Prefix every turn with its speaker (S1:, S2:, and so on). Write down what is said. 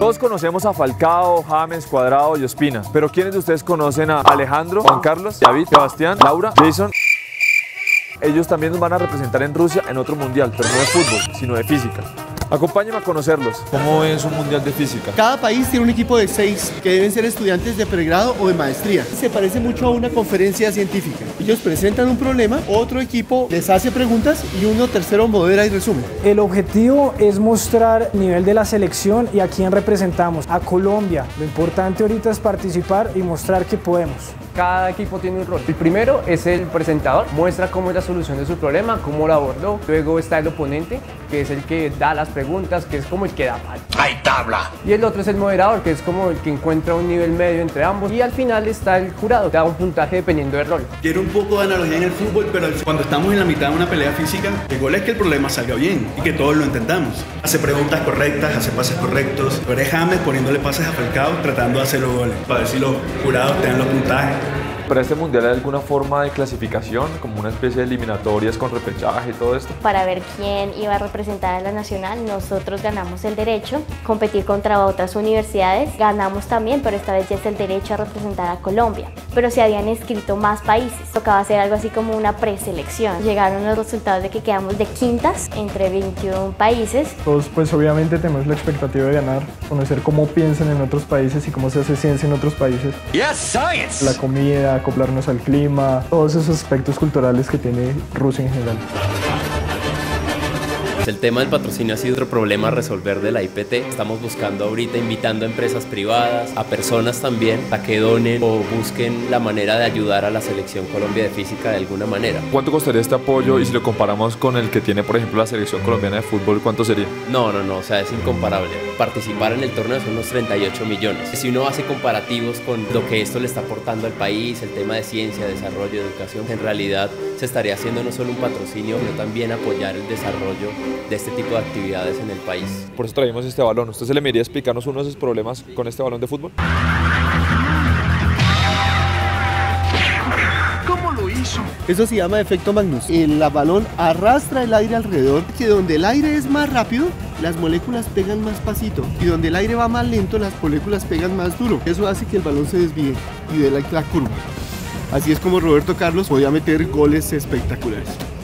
S1: Todos conocemos a Falcao, James, Cuadrado y Ospina, pero ¿quiénes de ustedes conocen a Alejandro, Juan Carlos, David, Sebastián, Laura, Jason? Ellos también nos van a representar en Rusia en otro mundial, pero no de fútbol, sino de física. Acompáñenme a conocerlos. ¿Cómo es un mundial de física?
S2: Cada país tiene un equipo de 6 que deben ser estudiantes de pregrado o de maestría. Se parece mucho a una conferencia científica. Ellos presentan un problema, otro equipo les hace preguntas y uno tercero modera y resume.
S3: El objetivo es mostrar el nivel de la selección y a quién representamos, a Colombia. Lo importante ahorita es participar y mostrar que podemos.
S4: Cada equipo tiene un rol. El primero es el presentador, muestra cómo es la solución de su problema, cómo lo abordó. Luego está el oponente, que es el que da las preguntas, que es como el que da mal.
S5: ¡Hay tabla!
S4: Y el otro es el moderador, que es como el que encuentra un nivel medio entre ambos. Y al final está el jurado, que da un puntaje dependiendo del rol.
S6: Quiero un poco de analogía en el fútbol, pero cuando estamos en la mitad de una pelea física, el gol es que el problema salga bien y que todos lo entendamos. Hace preguntas correctas, hace pases correctos. Pero es James poniéndole pases a Falcao, tratando de hacer los goles, para ver si los jurados te dan los puntajes.
S1: ¿Para este mundial hay alguna forma de clasificación, como una especie de eliminatorias con repechaje y todo esto?
S7: Para ver quién iba a representar a la nacional, nosotros ganamos el derecho, competir contra otras universidades, ganamos también, pero esta vez ya es el derecho a representar a Colombia. Pero se habían inscrito más países, tocaba hacer algo así como una preselección. Llegaron los resultados de que quedamos de quintas entre 21 países.
S8: Todos pues obviamente tenemos la expectativa de ganar, conocer cómo piensan en otros países y cómo se hace ciencia en otros países.
S5: Yes, science!
S8: La comida, acoplarnos al clima, todos esos aspectos culturales que tiene Rusia en general.
S9: El tema del patrocinio ha sido otro problema a resolver de la IPT. Estamos buscando ahorita, invitando a empresas privadas, a personas también, a que donen o busquen la manera de ayudar a la Selección Colombia de Física de alguna manera.
S1: ¿Cuánto costaría este apoyo? Y si lo comparamos con el que tiene, por ejemplo, la Selección Colombiana de Fútbol, ¿cuánto sería?
S9: No, o sea, es incomparable. Participar en el torneo son unos 38 millones. Si uno hace comparativos con lo que esto le está aportando al país, el tema de ciencia, desarrollo, educación, en realidad se estaría haciendo no solo un patrocinio, sino también apoyar el desarrollo de este tipo de actividades en el país.
S1: Por eso traímos este balón. ¿Usted se le mediría explicarnos uno de esos problemas con este balón de fútbol?
S5: ¿Cómo lo hizo?
S2: Eso se llama efecto Magnus. El balón arrastra el aire alrededor, que donde el aire es más rápido, las moléculas pegan más pasito, y donde el aire va más lento, las moléculas pegan más duro. Eso hace que el balón se desvíe y dé la curva. Así es como Roberto Carlos podía meter goles espectaculares.